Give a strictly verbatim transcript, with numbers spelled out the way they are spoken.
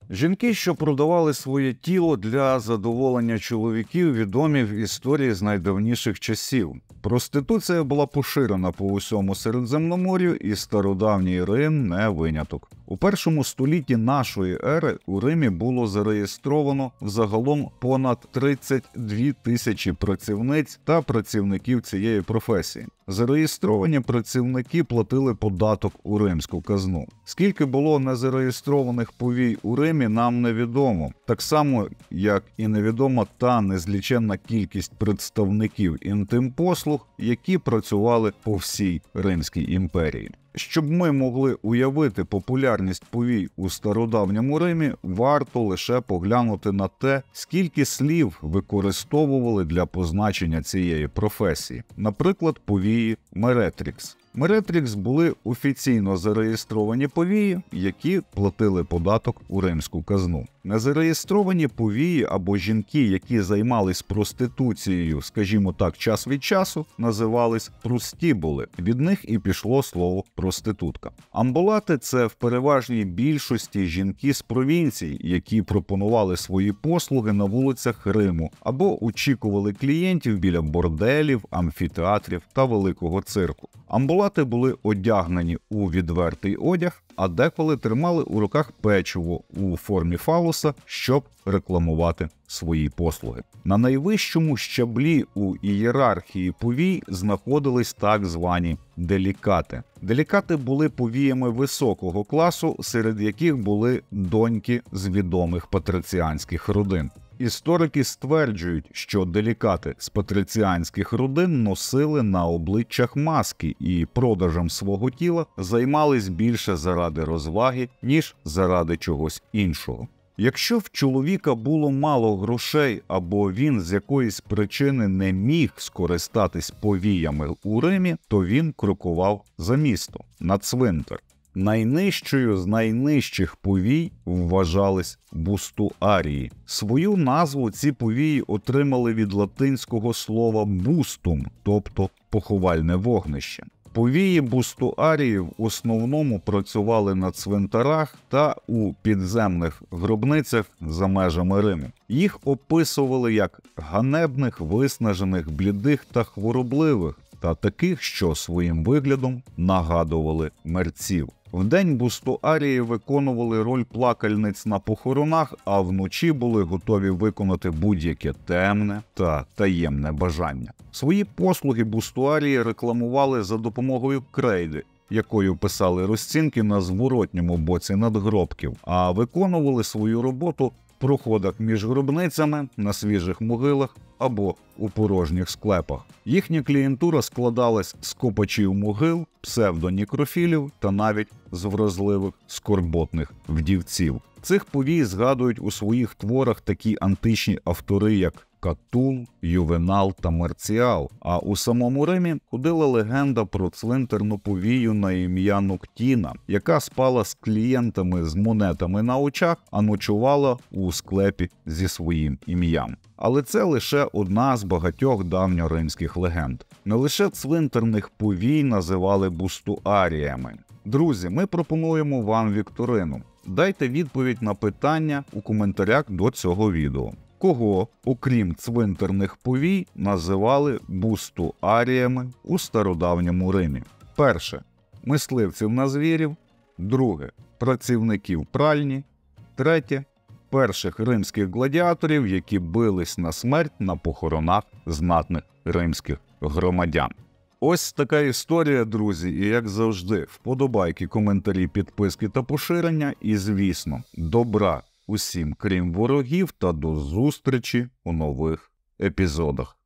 Жінки, що продавали своє тіло для задоволення чоловіків, відомі в історії з найдавніших часів. Проституція була поширена по усьому Середземномор'ю, і стародавній Рим не виняток. У першому столітті нашої ери у Римі було зареєстровано взагалом понад тридцять дві тисячі працівниць та працівників цієї професії. Зареєстровані працівники платили податок у римську казну. Скільки було незареєстрованих повій у Римі, нам невідомо. Так само, як і невідома та незліченна кількість представників інтимпослуг, які працювали по всій Римській імперії. Щоб ми могли уявити популярність повій у стародавньому Римі, варто лише поглянути на те, скільки слів використовували для позначення цієї професії. Наприклад, повії меретрікс. Меретрікс були офіційно зареєстровані повії, які платили податок у римську казну. Незареєстровані повії або жінки, які займались проституцією, скажімо так, час від часу, називались простібули. Від них і пішло слово проститутка. Амбулати – це в переважній більшості жінки з провінцій, які пропонували свої послуги на вулицях Риму або очікували клієнтів біля борделів, амфітеатрів та великого цирку. Амбулати були одягнені у відвертий одяг, а деколи тримали у руках печиво у формі фалоса, щоб рекламувати свої послуги. На найвищому щаблі у ієрархії повій знаходились так звані делікати. Делікати були повіями високого класу, серед яких були доньки з відомих патриціанських родин. Історики стверджують, що делікати з патриціанських родин носили на обличчях маски і продажем свого тіла займались більше заради розваги, ніж заради чогось іншого. Якщо в чоловіка було мало грошей або він з якоїсь причини не міг скористатись повіями у Римі, то він крокував за місто, на цвинтар. Найнижчою з найнижчих повій вважались бустуарії. Свою назву ці повії отримали від латинського слова «бустум», тобто «поховальне вогнище». Повії бустуарії в основному працювали на цвинтарах та у підземних гробницях за межами Риму. Їх описували як ганебних, виснажених, блідих та хворобливих, та таких, що своїм виглядом нагадували мерців. Вдень бустуарії виконували роль плакальниць на похоронах, а вночі були готові виконати будь-яке темне та таємне бажання. Свої послуги бустуарії рекламували за допомогою крейди, якою писали розцінки на зворотньому боці надгробків, а виконували свою роботу в проходах між гробницями, на свіжих могилах або у порожніх склепах. Їхня клієнтура складалась з копачів могил, псевдонікрофілів та навіть з вразливих скорботних вдівців. Цих повій згадують у своїх творах такі античні автори, як Катул, Ювенал та Марціал, а у самому Римі ходила легенда про цвинтарну повію на ім'я Ноктіна, яка спала з клієнтами з монетами на очах, а ночувала у склепі зі своїм ім'ям. Але це лише одна з багатьох давньоримських легенд. Не лише цвинтарних повій називали бустуаріями. Друзі, ми пропонуємо вам вікторину. Дайте відповідь на питання у коментарях до цього відео. Кого, окрім цвинтарних повій, називали бустуаріями у стародавньому Римі? Перше – мисливців на звірів. Друге – працівників пральні. Третє – перших римських гладіаторів, які бились на смерть на похоронах знатних римських громадян. Ось така історія, друзі, і як завжди, вподобайки, коментарі, підписки та поширення, і, звісно, добра усім, крім ворогів, та до зустрічі у нових епізодах.